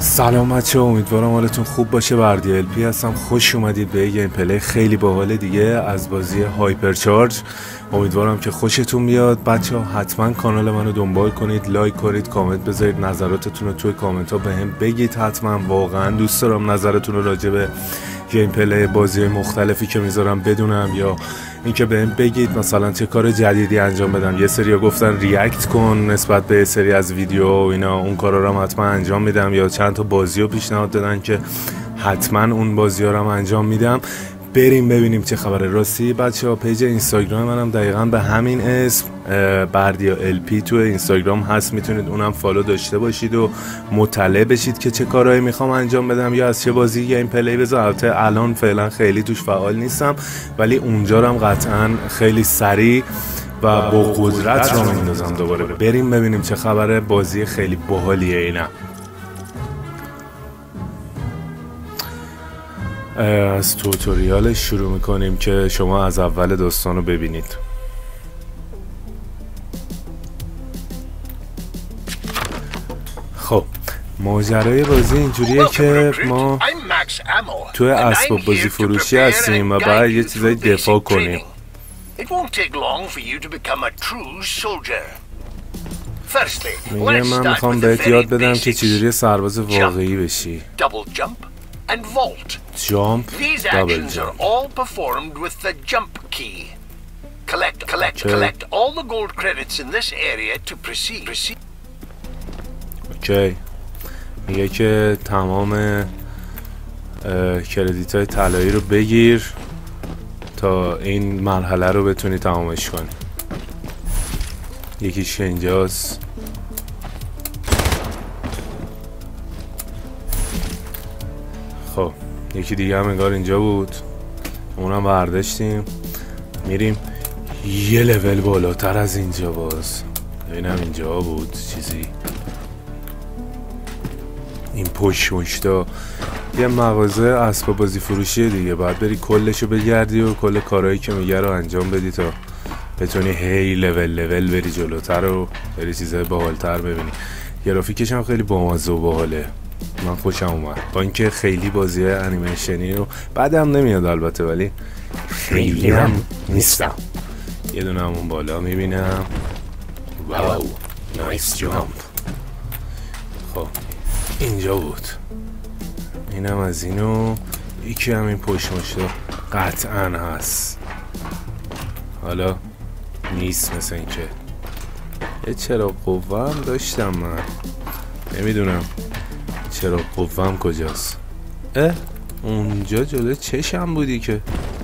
سلام بچه، امیدوارم حالتون خوب باشه. بردی LP هستم. خوش اومدید به گیم پلی خیلی باحال دیگه از بازی هایپرچارج. امیدوارم که خوشتون بیاد. بچه ها حتما کانال منو دنبال کنید، لایک کنید، کامنت بذارید، نظراتتون رو توی کامنت ها بهم بگید. حتما واقعا دوست دارم نظرتون رو راجع به گیم پلی بازی مختلفی که میذارم بدونم، یا اینکه بهم بگید مثلا چه کار جدیدی انجام بدم. یه سری گفتن ریاکت کن نسبت به سری از ویدیو و اینا، اون کارا رو هم حتما انجام میدم. یا چند تا بازی رو پیشنهاد دادن که حتما اون بازی ها رو هم انجام میدم. بریم ببینیم چه خبره. راستی بچه‌ها پیج اینستاگرام منم دقیقاً به همین اسم بردی LP تو اینستاگرام هست، میتونید اونم فالو داشته باشید و مطلع بشید که چه کارهایی میخوام انجام بدم یا از چه بازی گیم پلی بذارم. البته الان فعلا خیلی توش فعال نیستم، ولی اونجا رو هم قطعاً خیلی سریع و با قدرت رو میندازم دوباره. بریم ببینیم چه خبره. بازی خیلی باحالیه اینا. از توتوریال شروع میکنیم که شما از اول داستان رو ببینید. خب ماجرای بازی اینجوریه که ما توی اسباب بازی فروشی هستیم و باید یه چیزایی دفاع کنیم. میگه من میخوام بهت یاد بدم که چجوری سرباز واقعی بشی. and vault. Jump, These double actions jump. are all performed with the jump key. Collect all the gold credits in this area to proceed. اوکی. میگه که تمام کردیت های طلایی رو بگیر تا این مرحله رو بتونی تمامش کنی. یکیش اینجاست. خب یکی دیگه هم انگار اینجا بود، اونم برداشتیم. میریم یه لول بالاتر از اینجا. باز اینم اینجا بود چیزی. این پشتا یه مغازه اسباب بازی فروشیه دیگه. باید بری کلشو بگردی و کل کارهایی که میگه رو انجام بدی تا بتونی هی لول بری جلوتر و بری چیزای باحالتر ببینی. گرافیکش هم خیلی بامزه و باحاله. من خوشم اومد، با اینکه خیلی بازی انیمیشنی رو بعدم نمیاد البته، ولی خیلی هم نیستم. یه دونه همون بالا میبینم. واو نایس جامپ. خب اینجا بود. اینم از اینو. یکی هم این پشت مشتا قطعا هست. حالا نیست مثل این که. یه چراغ قوه هم داشتم من، نمیدونم چرا قوام کجاست. اونجا جلوی چشم بودی که.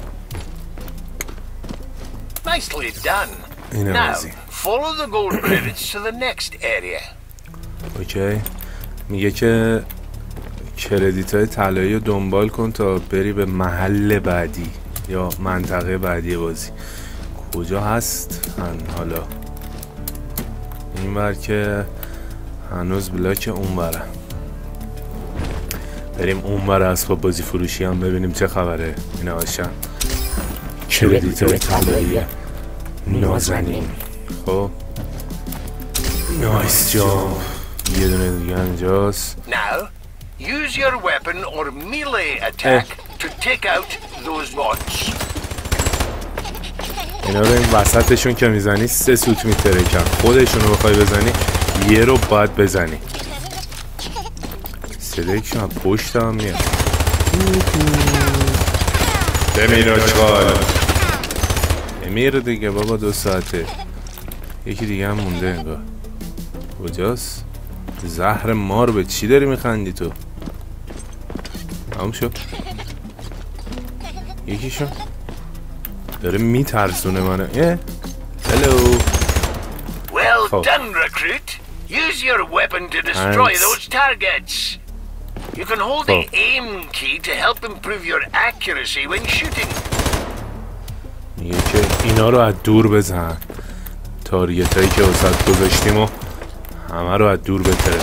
اینم از این. اوکی. میگه که کردیت های طلایی رو دنبال کن تا بری به محل بعدی یا منطقه بعدی بازی. کجا هست حالا؟ این ور که هنوز بلاک اون برم. بریم اون بر اسباب بازی فروشی هم ببینیم چه خبره. اینا هاشن کردیت های طلایی نازنین. خب نایس جامپ. یه دونه دیگه اینجاست. Now use your weapon or melee attack to take out those bots. اینا رو این وسطشون که میزنی 3 سوت میترکن. خودشون رو بخوای بزنی یه رو باید بزنی. صدایشون پشت هم میاد. بمیر آشغال. بمیر دیگه بابا، 2 ساعته. یکی دیگه هم مونده انگار. کجاست؟ زهر مار، به چی داری میخندی تو؟ تمام شد. یکیشون داره میترسونه منو. هلو. Well done, recruit. Use your weapon to destroy those targets. You can hold the aim key to help improve your accuracy when shooting. میگه که اینا رو از دور بزن. تارگت هایی که وسط گذاشتیم و همه رو از دور بتره.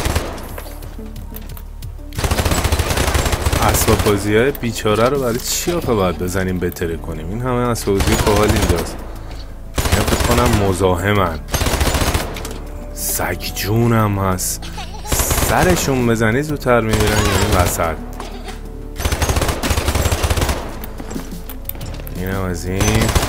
اسباب بازی های بیچاره رو برای چی آخه باید بزنیم بتره کنیم؟ این همه اسباب بازی باحال اینجاست. اینا فکر کنم مزاحمن. سگ جونم هست. سرشون بزنی زودتر میمیرن یعنی وسط. اینم از این.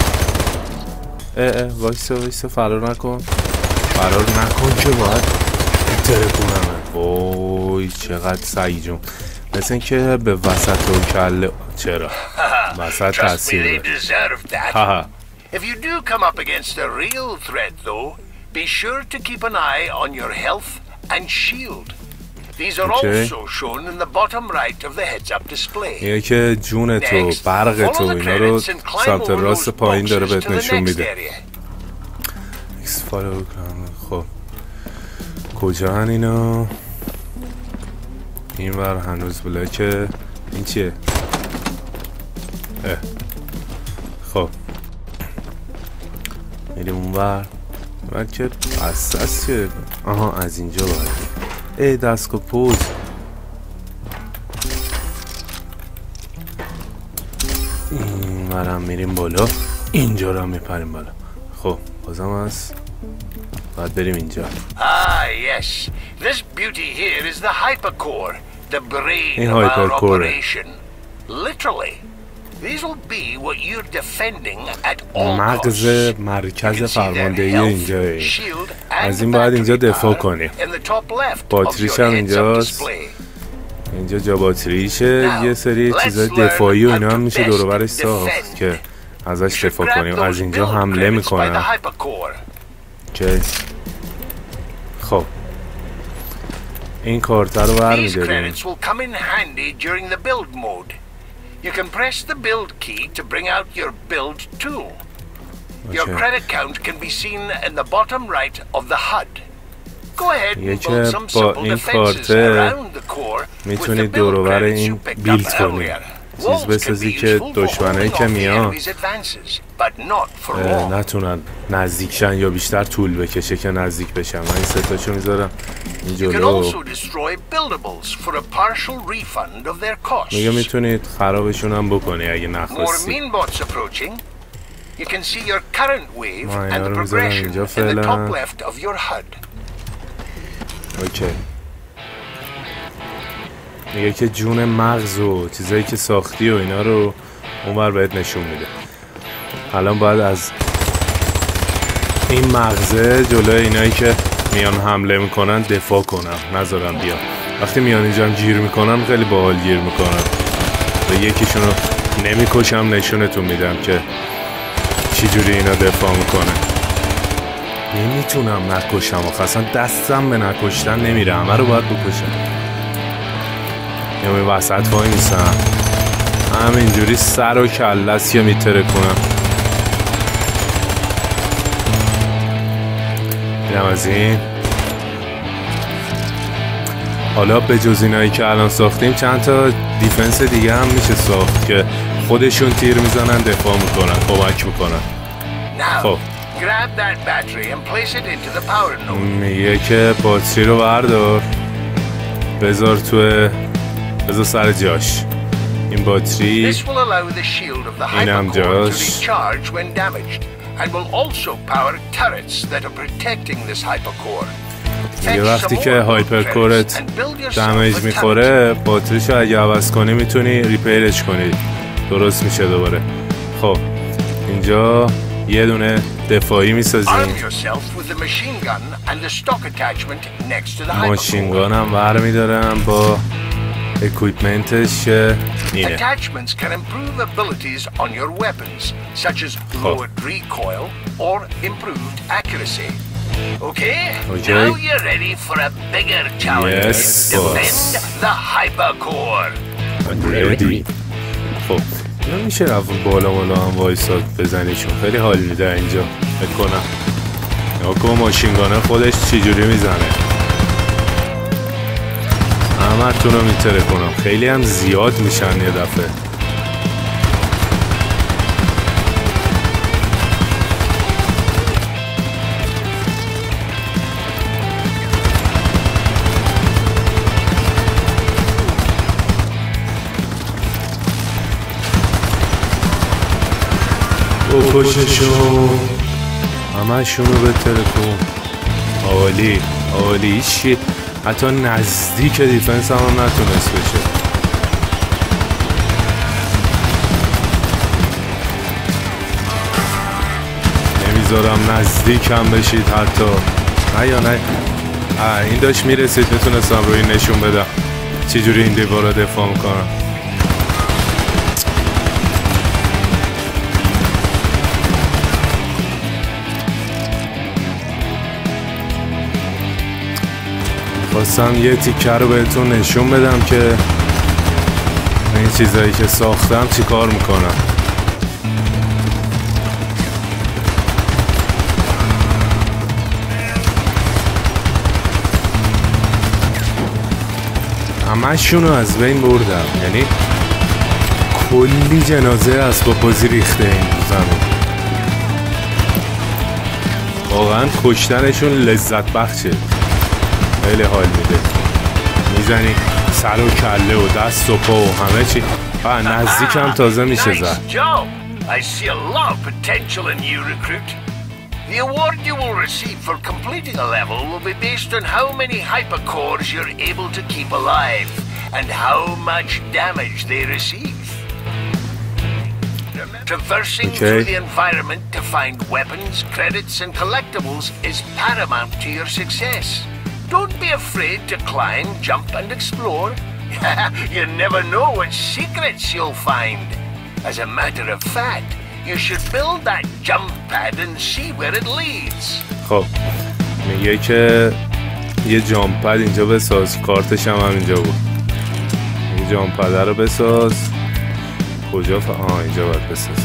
وایسا فرار نکن که باید ترکونمه. وای چقدر سعی جون، مثل این که به وسط رو کله. چرا؟ وسط تاثیر داره. If you do come up against a real threat though, be sure to keep an eye on your health and shield. These are also shown in the bottom right of the heads-up display. یه که جون تو، برق تو، اینا رو سمت راست پایین داره بهت نشون میده. خب کجا هن اینا؟ این ور هنوز بلاکه. این چیه؟ خب میریم اون ور که اساس که آها از اینجا باید دستگاه پوز. این ورم میریم بالا، اینجا رو هم میپریم بالا. خب بازم هست باید بریم اینجا. Yes. This beauty here is the hypercore, the brain of our operation. Literally. These will be what you're defending at all مغز مرکز فرماندهی اینجا. از این باید اینجا دفاع کنیم. باتریش هم اینجاست. اینجا جا باتریشه. یه سری چیزای دفاعی و اینا هم میشه دور و برش ساخت که ازش دفاع کنیم. از اینجا حمله میکنن. خب این کارت رو برمی‌داریم. You can press the build key to bring out your build tool. Your credit count can be seen in the bottom right of the HUD. Go ahead and build some simple defenses around the core with the build credits you picked up earlier. چیز بسازی که دشمنایی که میان نتونن نزدیک شن یا بیشتر طول بکشه که نزدیک بشن. من این ستاشو میذارم این جلو. میگه میتونید خرابشون هم بکنی اگه نخواستی. ما اینا رو میذارم اینجا فعلا. اوکی. میگه که جون مغز و چیزایی که ساختی و اینا رو اونور بهت نشون میده. الان باید از این مغزه جلوی اینایی که میان حمله میکنن دفاع کنم، نذارم بیان. وقتی میان اینجا گیر میکنن خیلی باحال گیر میکنن و یکیشونو نمیکشم نشونتون میدم که چی جوری اینا دفاع میکنه. نمیتونم نکشم آخه اصلا دستم به نکشتن نمیره، همه رو باید بکشم. یا می وسط وای میسم همینجوری سر و کله‌ست که میتره کنم. اینم از این. حالا به جز اینایی که الان ساختیم چند تا دیفنس دیگه هم میشه ساخت که خودشون تیر میزنن دفاع میکنن، کمک میکنن. خب میگه که باتری رو بردار بذار سر جاش. این باتری اینم جاش. میگه وقتی که هایپرکورت دمیج میخوره باتریشو اگه عوض کنی میتونی ریپیرش کنی، درست میشه دوباره. خب اینجا یه دونه دفاعی میسازیم. ماشینگان هم برمیدارم با اکویپمنتش که اینه. Okay, now you're ready for a bigger challenge. Defend the hypercore. Ready. خب نمیشه رفت بالا هم وایساد بزنیشون، خیلی حال میده اینجا فکر کنم. ناکو ماشینگانه خودش چجوری میزنه، همه تونو میتره کنم. خیلی هم زیاد میشن یه دفعه. بکششون همه شونو بتره کن. عالی عالی. حتی نزدیک دیفنس هم نتونست بشه. نمیذارم نزدیکم بشید حتی. نه یا نه این داشت میرسید میتونستم روی نشون بدم چجوری این دیوار رو دفاع میکنم. خواستم یه تیکه رو بهتون نشون بدم که این چیزایی که ساختم چی کار میکنم. همشون رو از بین بردم، یعنی کلی جنازه اسباب بازی ریخته این زمین. واقعا کشتنشون لذت بخشه، خیلی حال میده. میزنی سر و کله و دست و پا و همه چی. نزدیک هم تازه میشه زد. The award you will receive for completing a level will be based on how many hypercores you're able to keep alive and how much damage they receive. Traversing through the environment to find weapons, credits and collectibles is paramount to your success. Don't be afraid to climb, jump and explore. You never know what secrets you'll find. As a matter of fact, you should build that jump pad and see where it leads. خب میگه که یه جامپ پد اینجا بساز. کارتش هم اینجا بود. این جامپ پد رو بساز. کجا اینجا باید بساز.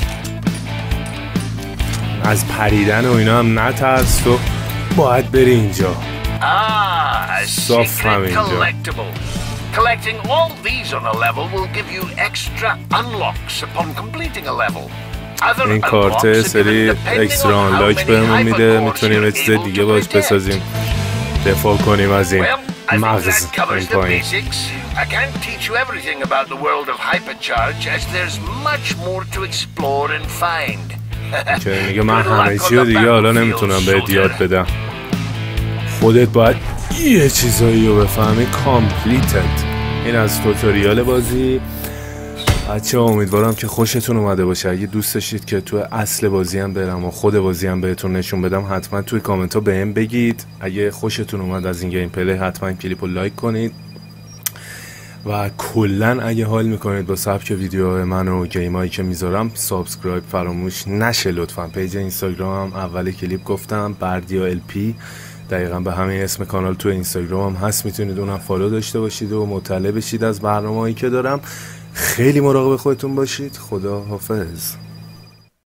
از پریدن و اینا هم نترس، تو باید بری اینجا. صاف هم اینجا. Collecting all these on a level will give you extra unlocks upon completing a level. این کارت سری اکسترا آنلاک بهمون میده، میتونیم چیز دیگه باش بسازیم، دفاع کنیم از این مغز این پایین. I can't teach you everything about the world of HyperCharge as there's much more to explore and find. که میگه من همه چی رو دیگه حالا نمیتونم بهت یاد بدم، خودت باید یه چیزایی رو بفهمی. کامپلیتد. این از توتوریال بازی. بچه ها امیدوارم که خوشتون اومده باشه. اگه دوست داشتید که تو اصل بازی هم برم و خود بازی هم بهتون نشون بدم حتما توی کامنت ها بهم بگید. اگه خوشتون اومد از این گیم پلی حتما کلیپ رو لایک کنید و کلن اگه حال میکنید با سبک ویدیوهای من و گیمایی که میذارم سابسکرایب فراموش نشه لطفا. پیج اینستاگرام هم اول کلیپ گفتم بردیا LP، دقیقا به همین اسم کانال تو اینستاگرام هم هست، میتونید اونم فالو داشته باشید و مطلع بشید از برنامه‌هایی که دارم. خیلی مراقب خودتون باشید. خدا حافظ.